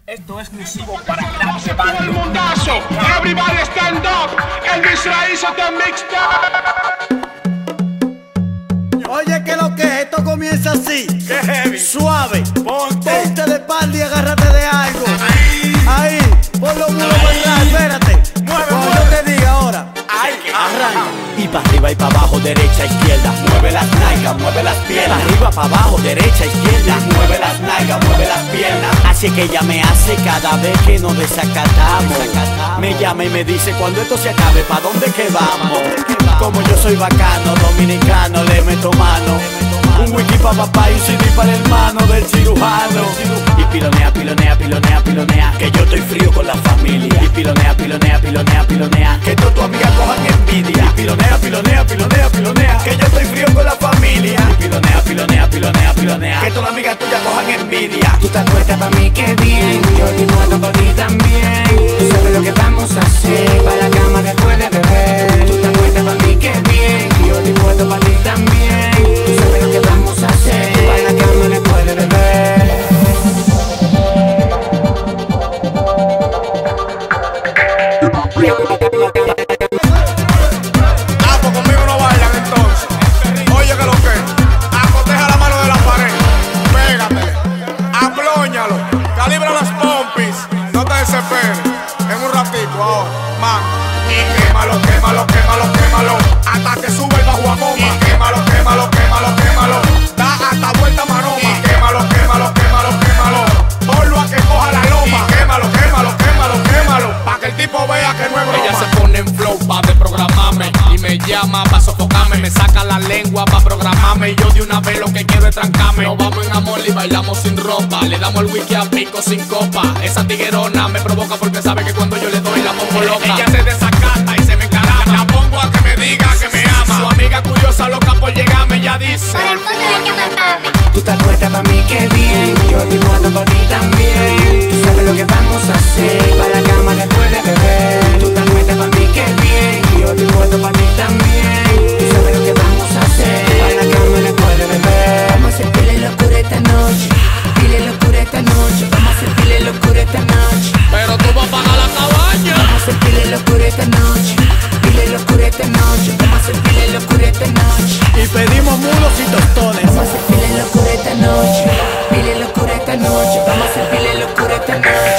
Esto es exclusivo para Grande Todo el mundazo, everybody stand up. Elvis Raíces de Mixtape. Oye, que lo que es, esto comienza así. ¡Qué heavy! Suave. Ponte. Ponte de espalda y agárrate de algo. Ahí, pon los muros para atrás, espérate. Cuando yo te diga ahora, arranca. Y para arriba y para abajo, derecha, izquierda. Mueve las nalgas, mueve las piernas. Para arriba, para abajo, derecha, izquierda. Mueve las nalgas, mueve las piernas. Así que ella me hace cada vez que nos desacatamos. Me llama y me dice cuando esto se acabe, ¿pa' dónde que vamos? Como yo soy bacano, dominicano, le meto mano. Un wiki pa' papá y un CD para el hermano del cirujano. Y pilonea, pilonea, pilonea, pilonea, que yo estoy frío con la familia. Y pilonea, pilonea, pilonea, pilonea, que todas tus amigas cojan envidia. Y pilonea, pilonea, pilonea, pilonea, que yo estoy frío con la familia. Y pilonea, pilonea, pilonea, pilonea, que todas las amigas tuyas cojan envidia. Tú te acuerdas pa' mí que bien, yo estoy muerto pa' ti también. Tú sabes lo que vamos a hacer para la cama después de beber. Tú te acuerdas pa' mí que bien, yo estoy muerto pa' ti también. Tú sabes lo que vamos a hacer para la cama después de beber. Ah, pues conmigo no bailan entonces. Oye, que lo que, acoteja la mano de la pared, pégate, aplóñalo, calibra las pompis, no te desesperes. En un ratico ahora, man. Y quémalo, quémalo, quémalo, quémalo, hasta que sube el bajo a goma. Y quémalo, quémalo, quémalo, quémalo, da hasta vuelta maroma. Y quémalo, quémalo, quémalo, quémalo, ponlo a que coja la loma. Y quémalo, quémalo, quémalo, quémalo, pa' que el tipo vea que no es broma. Ella se pone en flow pa' desprogramarme y me llama pa' sofocarme. Me saca la lengua pa' programarme y yo de una vez lo que quiero es trancarme. Nos vamos en amor y bailamos sin ropa. Le damos el whisky a pico sin copa. Esa tiguerona me provoca porque sabe que cuando yo le doy la pongo loca. Ella se desacata y se me encarama. La pongo a que me diga que me ama. Su amiga curiosa loca por llegarme ya dice: Tú te acuerdas pa' mí que bien, yo estoy muerto pa' ti también. Tú sabes lo que vamos a hacer para la cama después de beber. Tú te acuerdas pa' mí que bien, yo estoy muerto pa' ti también. Tú sabes lo que vamos a hacer para la cama después de beber. Vamos a hacer pile locura esta noche, pile locura esta noche. Vamos a hacer pile locura esta noche. pero tú vas a pagar la cabaña. Vamos a hacer pile locura esta noche, pile locura esta noche. Vamos a hacer pile locura esta noche. Y pedimos mulos y tostones. Vamos a hacer pile locura esta noche, pile locura esta noche. Vamos a hacer pile locura esta noche.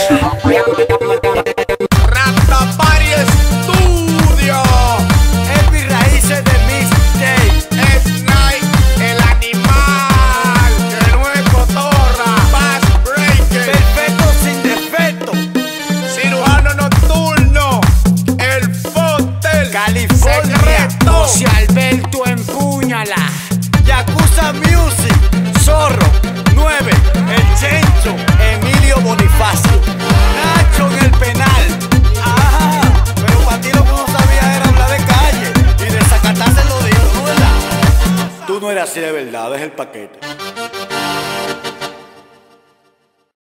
Rastafari Studio, Elvis Raíces de Mixtape. Snipe, el animal, que no es cotorra, Bass Breaker, Perfecto sin defecto. cirujano nocturno, el Fotel, California. Secreto, José Alberto, empúñala. Yakuza Music. Zorro 9. El Chencho. Emilio Bonifacio. Nacho en el penal. Ajá. Pero para ti lo que uno sabía era hablar de calle. Y desacatarse los días, ¿no, verdad? Tú no eras así de verdad, es el paquete.